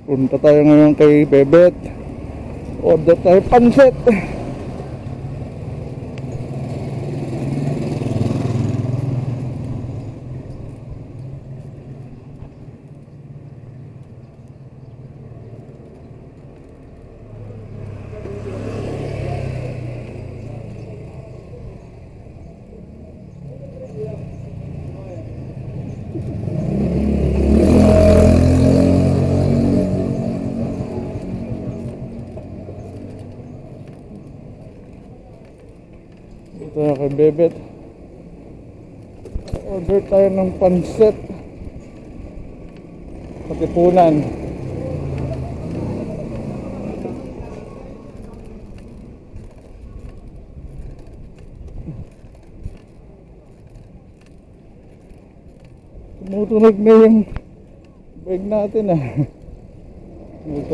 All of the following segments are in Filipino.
Punta tayo ngayon kay Bebet. Order tayo pansit. Ito na kay Bebet. Order tayo ng pansit. Katipunan. Tumutunog na yung bag natin ah. Ito.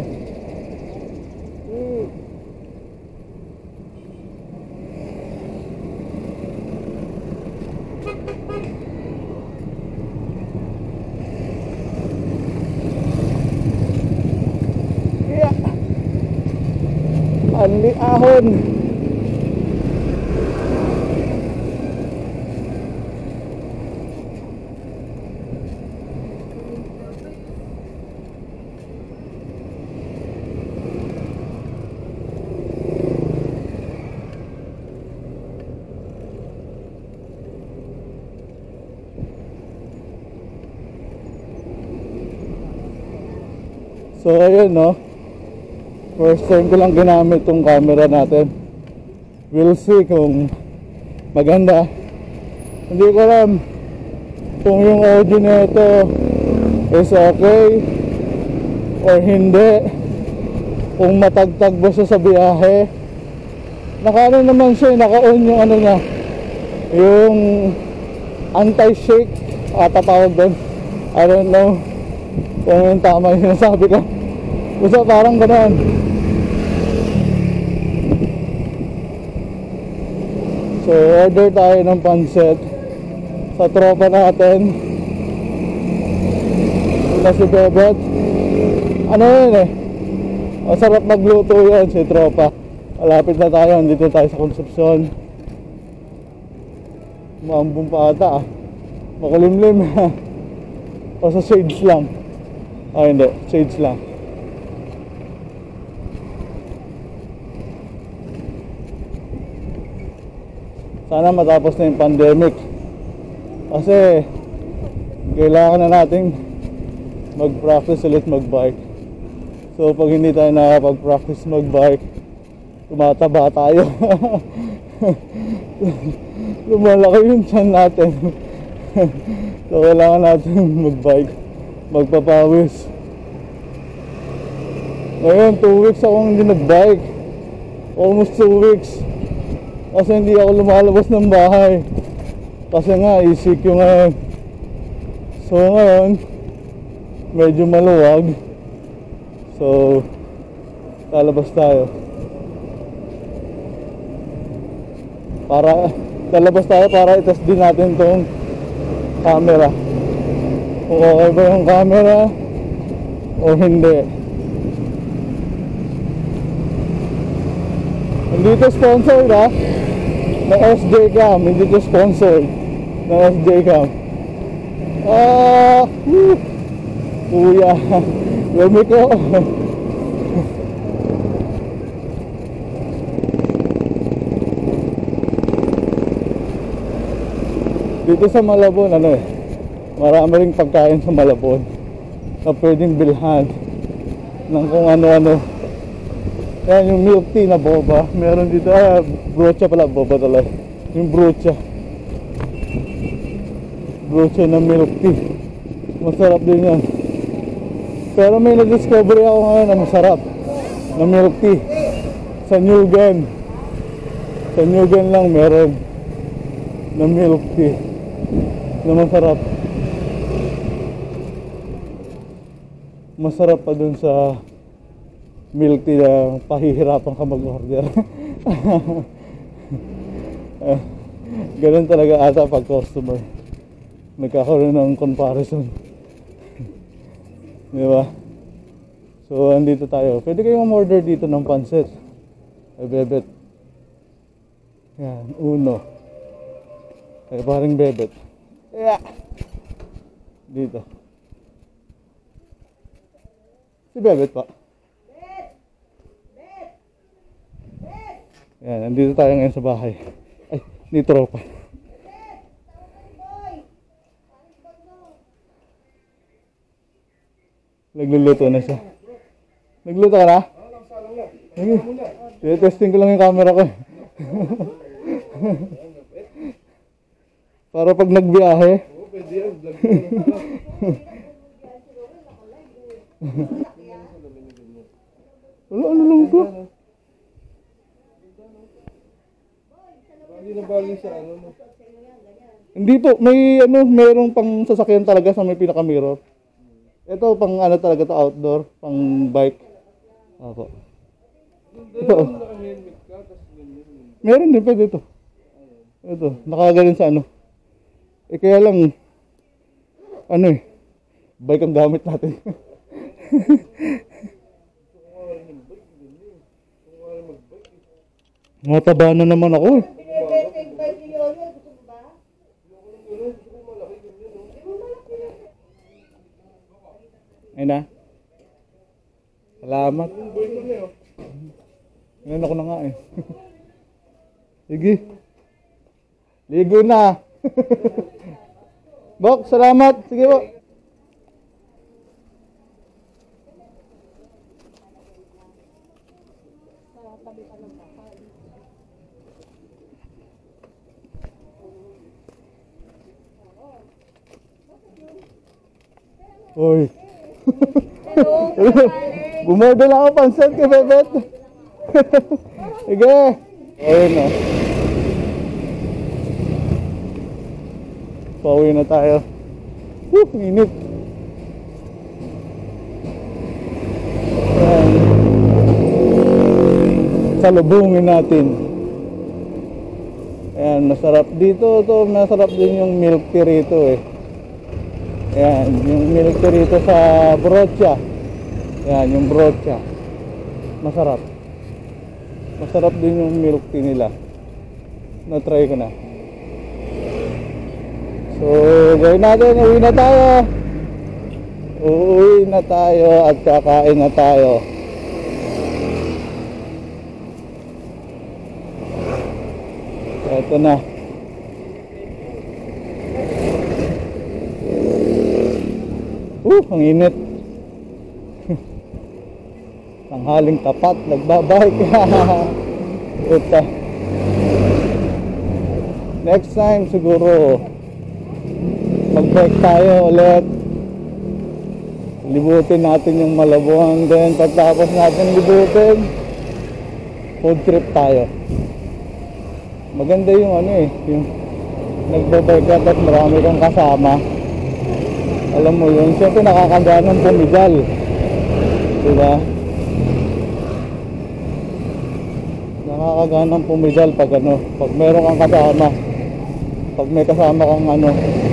Anli ahon. So ayun no, first time ko lang ginamit tong camera natin. We'll see kung maganda. Hindi ko alam kung yung audio nito is okay or hindi, kung matagtag ba siya sa biyahe. Naka-ano naman siya, naka-on yung ano niya, yung anti-shake ata tawag doon. I don't know kung yung tama yung sinasabi ko. Basta parang gano'n. So order tayo ng pansit sa tropa natin na si Bebet. Ano yun eh, masarap magluto yun si tropa. Malapit na tayo, dito tayo sa Concepcion. Maambong pa ata ah. Makulimlim. O sa shades lang. Ah hindi, shades lang. Sana matapos na yung pandemic, kasi kailangan na nating mag-practice ulit mag-bike. So pag hindi tayo nakapag-practice mag-bike, tumataba tayo. Lumalaki yung tiyan natin. So kailangan natin mag-bike, magpapawis. Ngayon 2 weeks akong hindi nag-bike. Almost 2 weeks. Kasi hindi ako lumalabas ng bahay. Kasi nga ECQ ngayon. So ngayon medyo maluwag. So lalabas tayo. Lalabas tayo para i-test din natin tong camera, kung okay ba yung camera o hindi. Hindi ito sponsored ha, ng SJ Cam. Hindi ito sponsored ng SJ Cam. Kuya, lumi ko. Dito sa Malabon, ano eh, marami ring pagkain sa Malabon na pwedeng bilhan ng kung ano-ano. Yan yung milk tea na boba. Meron dito, brocha pala, boba talaga. Yung brocha na milk tea. Masarap din yan. Pero may na-discovery ako ngayon na masarap na milk tea sa Newgan. Sa Newgan lang meron na milk tea na masarap. Masarap pa dun sa milk tea na pahihirapan ka mag-order. Ganun talaga ata pag customer, nagkakaroon ng comparison. Diba? So, andito tayo. Pwede kayong order dito ng pansit. Ay, bebet. Yan, uno. Ay, paring bebet. Yeah. Dito. Si bebet pa. Yan, andito tayo ngayon sa bahay. Ay, ni tropa. Nagluluto na siya. Nagluto ka na? Sige, testing ko lang yung camera ko. Para pag nagbiyahe. Wala, ano lang ito? Hindi po, may merong pang sasakyan talaga sa may pinaka-mirror. Ito pang ano talaga to, outdoor, pang bike. Opo. Ito. Meron din pwede ito. Ito, nakagaling sa ano. Eh kaya lang, ano eh, bike ang gamit natin. Mataba na naman ako eh. Ayun na. Salamat. Ngayon ako na nga eh. Sige. Ligo na. Bok, salamat. Sige po. Oy. Bumodel ako pansit kay Bebet. Sige. Ayun na. Pauwi na tayo. Init. Ayan. Salubungin natin. Ayan, masarap dito. Masarap din yung milk tea rito eh. Ayan, yung milk tea rito sa Brocha. Ayan, yung Brocha. Masarap. Masarap din yung milk tea nila. Na-try ko na. So, gawin natin. Uwi na tayo. Uuwi na tayo at kakain na tayo. Ito na. Ang init. Tanghaling tapat, nagbabike. Ito. Next time siguro mag-bike tayo ulit. Libutin natin yung Malabon. Then pagtapos natin libutin, food trip tayo. Maganda yung ano eh, yung nagbabike ka at marami kang kasama. Alam mo yun, siyempre nakakaganang pumidal. Diba? Nakakaganang pumidal pag ano, pag meron kang kasama. Pag may kasama kang ano,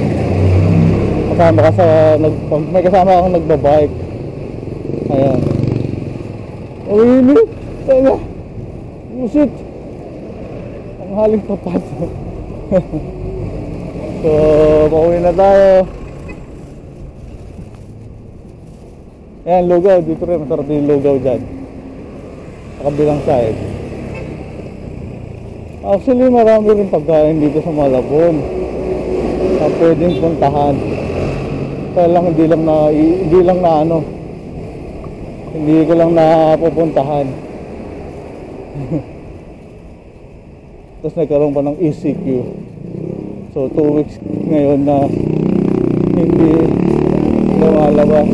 pag may kasama kang nagbabike. Ayan. Uwili. Tala. Musit. Ang haling papat. So, pauwi na tayo. Ayan, lugaw. Dito rin, masarap din lugaw dyan. Sa kabilang side. Actually, marami rin pagkain dito sa Malabon na pwedeng puntahan. Kaya lang, hindi ko lang napupuntahan. Tapos nagkaroon pa ng ECQ. So 2 weeks ngayon na hindi lumalabas.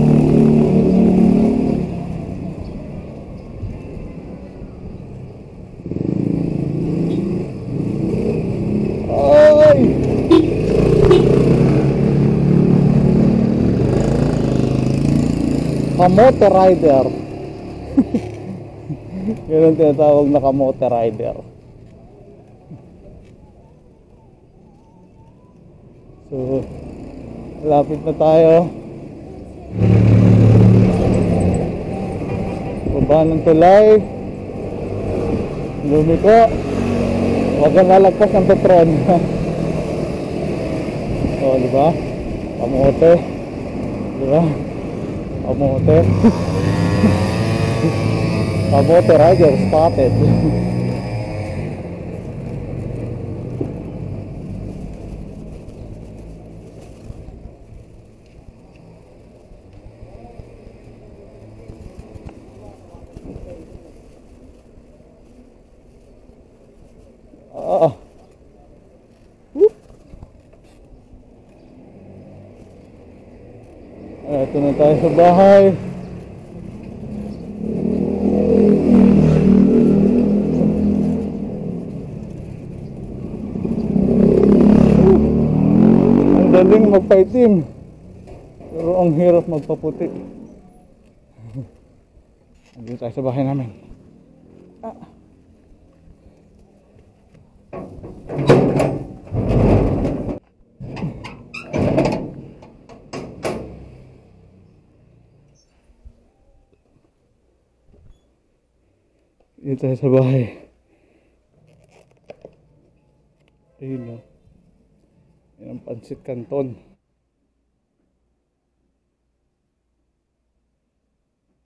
Ay! Kamote rider. Yun ang tinatawag na kamote rider. So, malapit na tayo. Simbahan ng Tulay. Lumiko. Huwag kang lalagpas ng Petron. O, diba? Kamote. Diba? Kamote. Kamote rider spotted. Ah. Whoop. Ito na tayo sa bahay. Ang daling magpaitim, pero ang hirap magpaputi. Andito tayo sa bahay namin. Dito tayo sa bahay. Ayun o. Yan ang Pansit Canton.